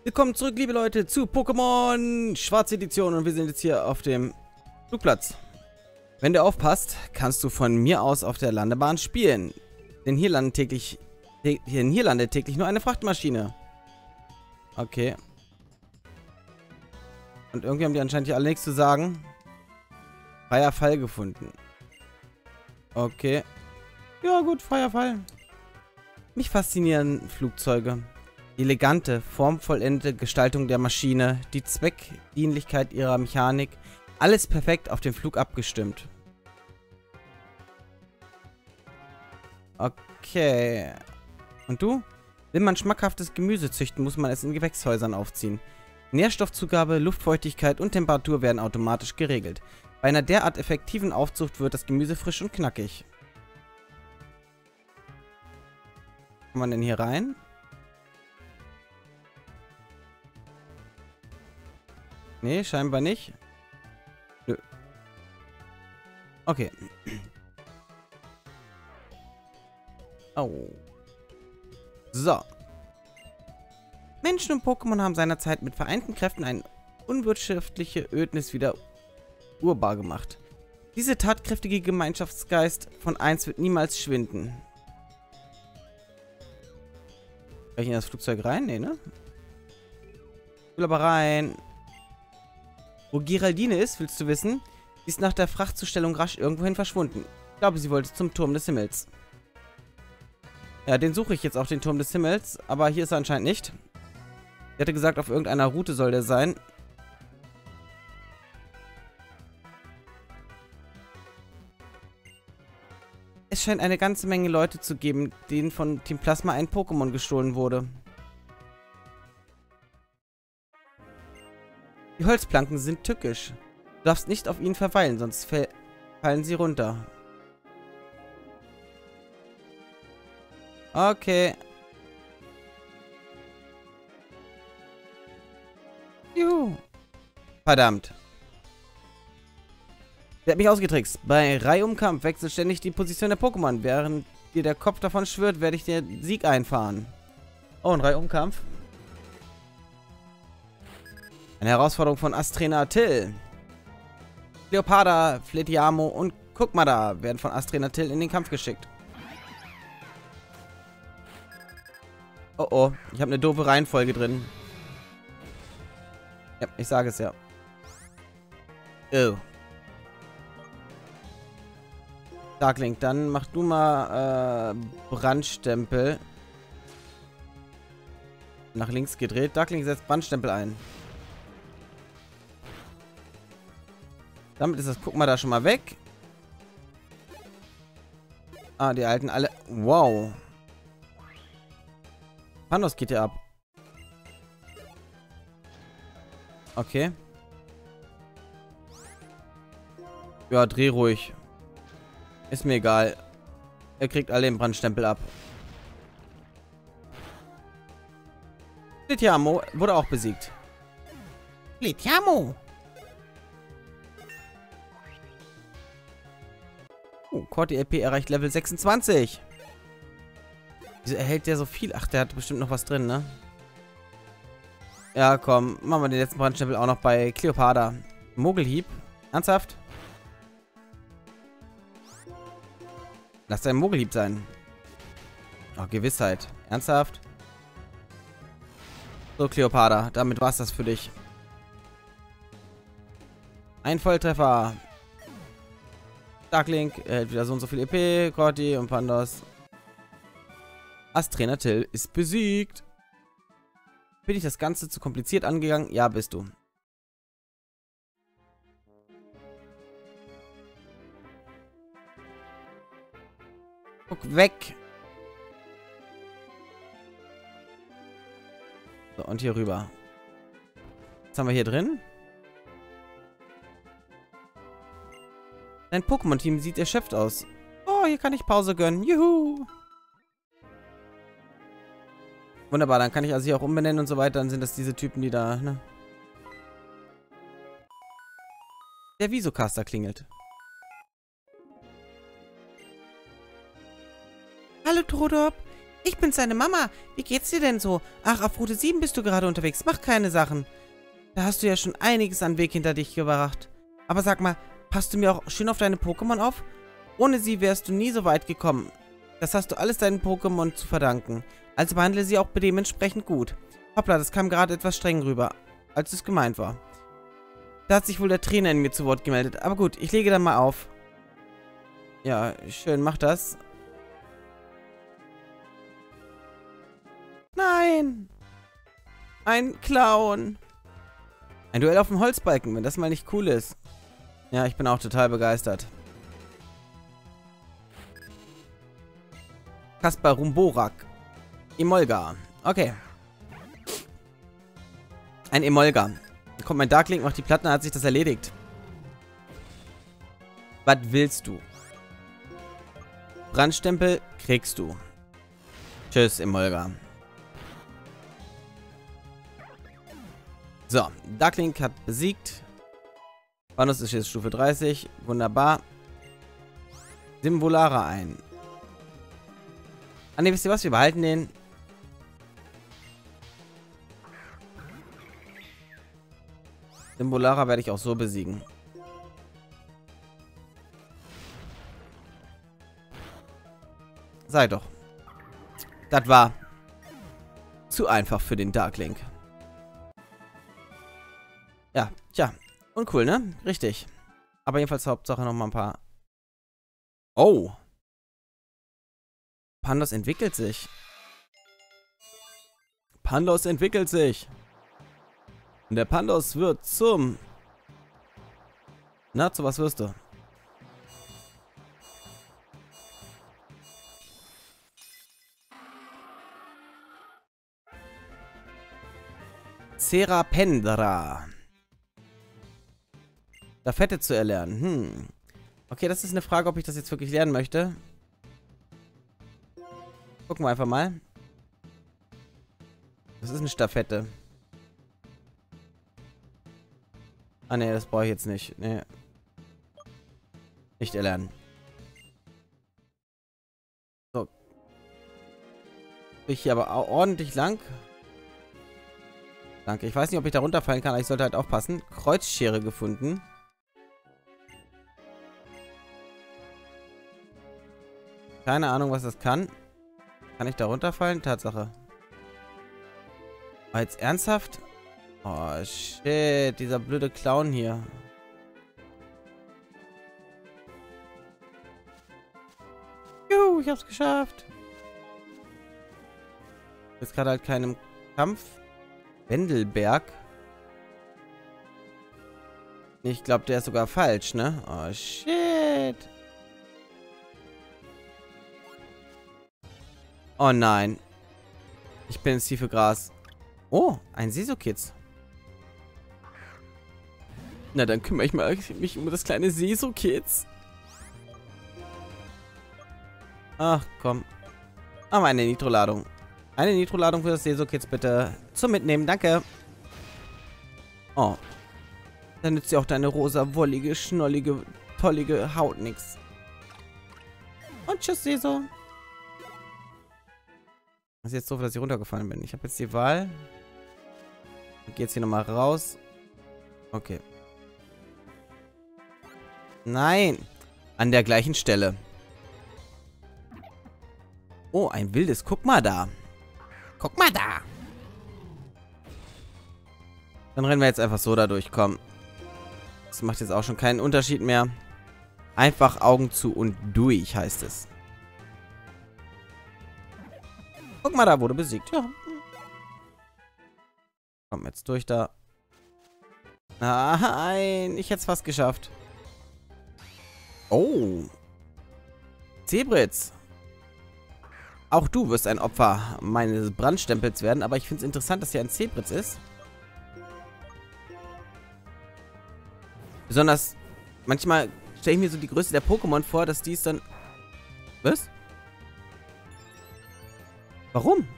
Willkommen zurück, liebe Leute, zu Pokémon Schwarze Edition und wir sind jetzt hier auf dem Flugplatz. Wenn du aufpasst, kannst du von mir aus auf der Landebahn spielen. Denn hier landet täglich nur eine Frachtmaschine. Okay. Und irgendwie haben die anscheinend hier alle nichts zu sagen. Freier Fall gefunden. Okay. Ja gut, freier Fall. Mich faszinieren Flugzeuge. Die elegante, formvollendete Gestaltung der Maschine, die Zweckdienlichkeit ihrer Mechanik, alles perfekt auf den Flug abgestimmt. Okay. Und du? Will man schmackhaftes Gemüse züchten, muss man es in Gewächshäusern aufziehen. Nährstoffzugabe, Luftfeuchtigkeit und Temperatur werden automatisch geregelt. Bei einer derart effektiven Aufzucht wird das Gemüse frisch und knackig. Kann man denn hier rein? Nee, scheinbar nicht. Nö. Okay. Oh. So. Menschen und Pokémon haben seinerzeit mit vereinten Kräften eine unwirtschaftliche Ödnis wieder urbar gemacht. Diese tatkräftige Gemeinschaftsgeist von eins wird niemals schwinden. Kann ich in das Flugzeug rein? Nee, ne? Ich will aber rein. Wo Geraldine ist, willst du wissen? Sie ist nach der Frachtzustellung rasch irgendwohin verschwunden. Ich glaube, sie wollte zum Turm des Himmels. Ja, den suche ich jetzt auch, den Turm des Himmels. Aber hier ist er anscheinend nicht. Sie hatte gesagt, auf irgendeiner Route soll der sein. Es scheint eine ganze Menge Leute zu geben, denen von Team Plasma ein Pokémon gestohlen wurde. Die Holzplanken sind tückisch. Du darfst nicht auf ihnen verweilen, sonst fallen sie runter. Okay. Juhu. Verdammt. Der hat mich ausgetrickst. Bei Reihumkampf wechselt ständig die Position der Pokémon. Während dir der Kopf davon schwirrt, werde ich dir Sieg einfahren. Oh, ein Reihumkampf. Eine Herausforderung von Astrena Till. Cleopada, Fletiamo und Kukmada werden von Astrena Till in den Kampf geschickt. Oh oh, ich habe eine doofe Reihenfolge drin. Ja, ich sage es ja. Oh. Darklink, dann mach du mal Brandstempel. Nach links gedreht. Darklink setzt Brandstempel ein. Damit ist das, guck mal, da schon mal weg. Ah, die alten alle. Wow. Pandos geht hier ab. Okay. Ja, dreh ruhig. Ist mir egal. Er kriegt alle den Brandstempel ab. Fletiamo wurde auch besiegt. Fletiamo! Oh, Corti LP erreicht Level 26. Wieso erhält der so viel? Ach, der hat bestimmt noch was drin, ne? Ja, komm. Machen wir den letzten Brandstempel auch noch bei Cleopada. Mogelhieb. Ernsthaft? Lass dein Mogelhieb sein. Oh, Gewissheit. Ernsthaft? So, Cleopada. Damit war's das für dich. Ein Volltreffer. Darklink erhält wieder so und so viel EP. Corti und Pandos. Astrena Till ist besiegt. Bin ich das Ganze zu kompliziert angegangen? Ja, bist du. Guck weg. So, und hier rüber. Was haben wir hier drin? Dein Pokémon-Team sieht erschöpft aus. Oh, hier kann ich Pause gönnen. Juhu. Wunderbar, dann kann ich also hier auch umbenennen und so weiter. Dann sind das diese Typen, die da, ne? Der Visocaster klingelt. Hallo, Trodop. Ich bin seine Mama. Wie geht's dir denn so? Ach, auf Route 7 bist du gerade unterwegs. Mach keine Sachen. Da hast du ja schon einiges an Weg hinter dich gebracht. Aber sag mal, passt du mir auch schön auf deine Pokémon auf? Ohne sie wärst du nie so weit gekommen. Das hast du alles deinen Pokémon zu verdanken. Also behandle sie auch dementsprechend gut. Hoppla, das kam gerade etwas streng rüber, als es gemeint war. Da hat sich wohl der Trainer in mir zu Wort gemeldet. Aber gut, ich lege dann mal auf. Ja, schön, mach das. Nein! Ein Clown! Ein Duell auf dem Holzbalken, wenn das mal nicht cool ist. Ja, ich bin auch total begeistert. Kaspar Rumborak. Emolga. Okay. Ein Emolga. Da kommt mein Darklink, macht die Platten, dann hat sich das erledigt. Was willst du? Brandstempel kriegst du. Tschüss, Emolga. So, Darklink hat besiegt. Banus ist jetzt Stufe 30. Wunderbar. Simvolara ein. Ah ne, wisst ihr was? Wir behalten den. Simvolara werde ich auch so besiegen. Sei doch. Das war zu einfach für den Darklink. Ja, tja. Uncool, ne? Richtig. Aber jedenfalls Hauptsache noch mal ein paar... Oh. Pandos entwickelt sich. Pandos entwickelt sich. Und der Pandos wird zum... Na, zu was wirst du? Serapendra. Da Fette zu erlernen. Okay, das ist eine Frage, ob ich das jetzt wirklich lernen möchte. Gucken wir einfach mal. Das ist eine Staffette. Ah, ne, das brauche ich jetzt nicht. Nee. Nicht erlernen. So. Ich hier aber ordentlich lang. Danke. Ich weiß nicht, ob ich da runterfallen kann, aber ich sollte halt aufpassen. Kreuzschere gefunden. Keine Ahnung, was das kann. Kann ich da runterfallen? Tatsache. Aber jetzt ernsthaft? Oh, shit. Dieser blöde Clown hier. Juhu, ich hab's geschafft. Jetzt gerade halt keinem Kampf. Wendelberg. Ich glaube, der ist sogar falsch, ne? Oh, shit. Oh nein. Ich bin ins tiefe Gras. Oh, ein Seso-Kids. Na, dann kümmere ich mich um das kleine Seso-Kids. Ach, komm. Aber eine Nitro-Ladung. Eine Nitro-Ladung für das Seso-Kids bitte. Zum Mitnehmen, danke. Oh. Dann nützt ja auch deine rosa, wollige, schnollige, tollige Haut nix. Und tschüss, Seso. Das ist jetzt so, dass ich runtergefallen bin. Ich habe jetzt die Wahl. Ich gehe jetzt hier nochmal raus. Okay. Nein. An der gleichen Stelle. Oh, ein wildes. Guck mal da. Guck mal da. Dann rennen wir jetzt einfach so da durch. Komm. Das macht jetzt auch schon keinen Unterschied mehr. Einfach Augen zu und durch, heißt es. Guck mal, da wurde besiegt. Ja. Komm, jetzt durch da. Nein, ich hätte es fast geschafft. Oh. Zebritz. Auch du wirst ein Opfer meines Brandstempels werden, aber ich finde es interessant, dass hier ein Zebritz ist. Besonders, manchmal stelle ich mir so die Größe der Pokémon vor, dass die es dann... Was? Warum?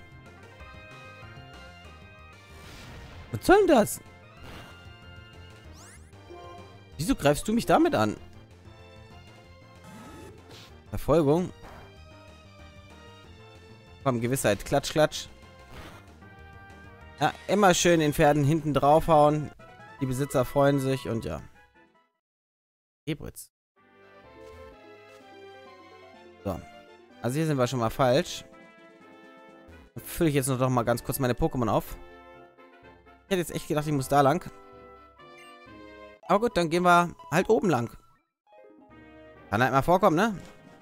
Was soll denn das? Wieso greifst du mich damit an? Verfolgung? Komm, Gewissheit. Klatsch, klatsch. Ja, immer schön den Pferden hinten draufhauen. Die Besitzer freuen sich und ja. Ebritz. So. Also hier sind wir schon mal falsch. Dann fülle ich jetzt noch mal ganz kurz meine Pokémon auf. Ich hätte jetzt echt gedacht, ich muss da lang. Aber gut, dann gehen wir halt oben lang. Kann halt mal vorkommen, ne?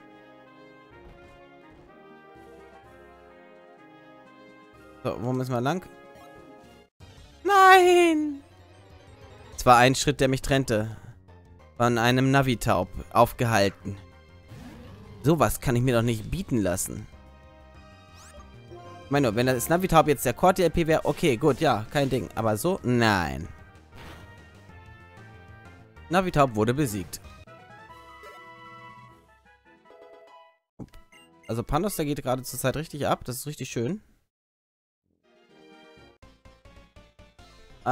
So, wo müssen wir lang? Nein! Es war ein Schritt, der mich trennte. Von einem Navitaub aufgehalten. Sowas kann ich mir doch nicht bieten lassen. Ich meine, wenn das Navitaub jetzt der Corti-LP wäre, okay, gut, ja, kein Ding. Aber so, nein. Navitaub wurde besiegt. Also Pandos, der geht gerade zur Zeit richtig ab. Das ist richtig schön. Oh,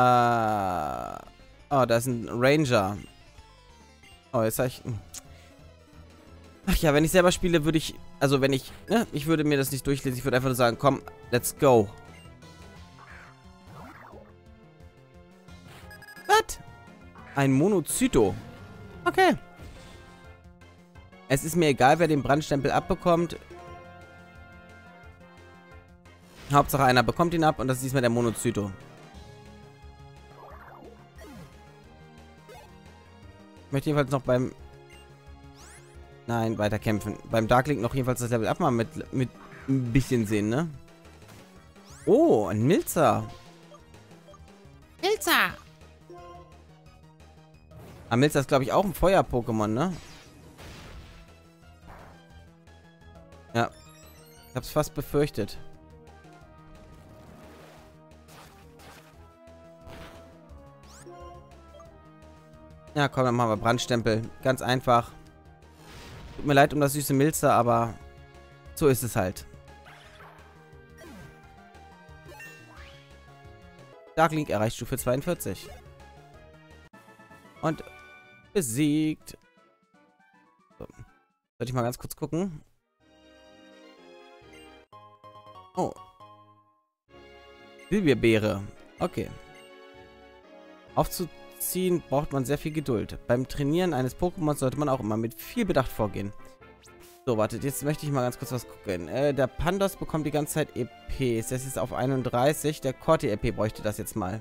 da ist ein Ranger. Oh, jetzt sag ich... Ach ja, wenn ich selber spiele, würde ich... Also wenn ich... Ne, ich würde mir das nicht durchlesen. Ich würde einfach nur sagen, komm, let's go. Was? Ein Monozyto. Okay. Es ist mir egal, wer den Brandstempel abbekommt. Hauptsache einer bekommt ihn ab und das ist diesmal der Monozyto. Ich möchte jedenfalls noch beim... Nein, weiter kämpfen. Beim Darklink noch jedenfalls das Level up mal mit ein bisschen sehen, ne? Oh, ein Milzer. Milzer! Ah, Milzer ist, glaube ich, auch ein Feuer-Pokémon, ne? Ja. Ich hab's fast befürchtet. Ja, komm, dann machen wir Brandstempel. Ganz einfach. Tut mir leid um das süße Milzer, aber so ist es halt. Darklink erreicht Stufe 42. Und besiegt. So. Sollte ich mal ganz kurz gucken. Oh. Silberbeere. Okay. Aufzuziehen braucht man sehr viel Geduld. Beim Trainieren eines Pokémons sollte man auch immer mit viel Bedacht vorgehen. So, wartet, jetzt möchte ich mal ganz kurz was gucken. Der Pandos bekommt die ganze Zeit EPs. Das ist auf 31. Der Corti-EP bräuchte das jetzt mal.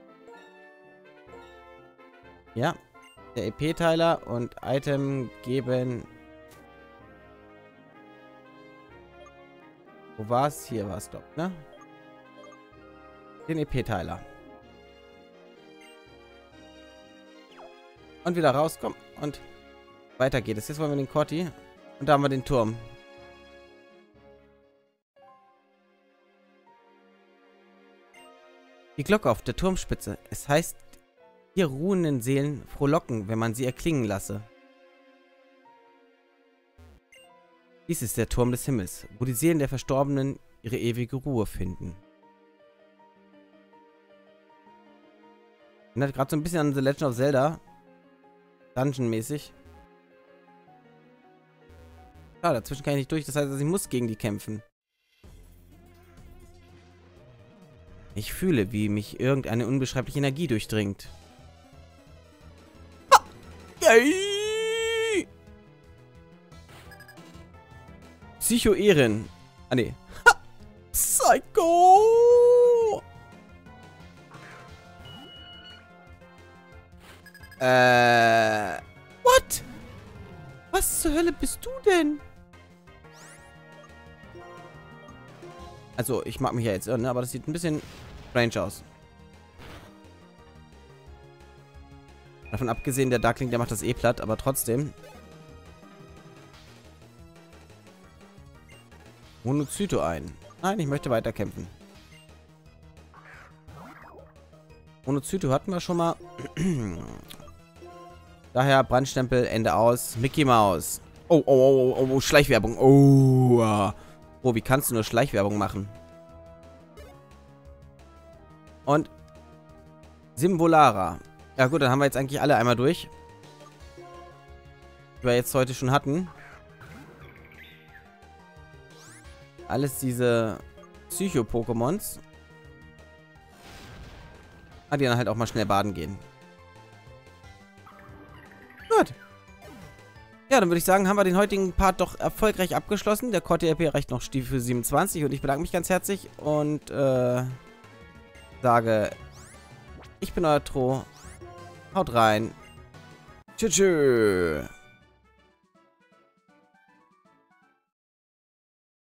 Ja. Der EP-Teiler und Item geben... Wo war es? Hier war es doch, ne? Den EP-Teiler. Und wieder rauskommen. Und weiter geht es. Jetzt wollen wir den Corti. Und da haben wir den Turm. Die Glocke auf der Turmspitze. Es heißt, hier ruhenden Seelen frohlocken, wenn man sie erklingen lasse. Dies ist der Turm des Himmels, wo die Seelen der Verstorbenen ihre ewige Ruhe finden. Erinnert gerade so ein bisschen an The Legend of Zelda. Dungeon-mäßig. Ah, dazwischen kann ich nicht durch. Das heißt, ich muss gegen die kämpfen. Ich fühle, wie mich irgendeine unbeschreibliche Energie durchdringt. Ah! Yay! Psycho-Ehren. Ah, nee. Ha! Psycho! What? Was zur Hölle bist du denn? Also, ich mag mich ja jetzt irren, ne? Aber das sieht ein bisschen strange aus. Davon abgesehen, der Darkling, der macht das eh platt, aber trotzdem. Monozyto ein. Nein, ich möchte weiterkämpfen. Monozyto hatten wir schon mal. Daher Brandstempel, Ende aus. Mickey Mouse. Oh, oh, oh, oh, Schleichwerbung. Oh, oh, wie kannst du nur Schleichwerbung machen? Und Simvolara. Ja gut, dann haben wir jetzt eigentlich alle einmal durch. Die wir jetzt heute schon hatten. Alles diese Psycho-Pokémons. Die dann halt auch mal schnell baden gehen. Gut. Ja, dann würde ich sagen, haben wir den heutigen Part doch erfolgreich abgeschlossen. Der Core-TRP erreicht noch Stufe 27 und ich bedanke mich ganz herzlich und sage, ich bin euer Tro. Haut rein. Tschüss.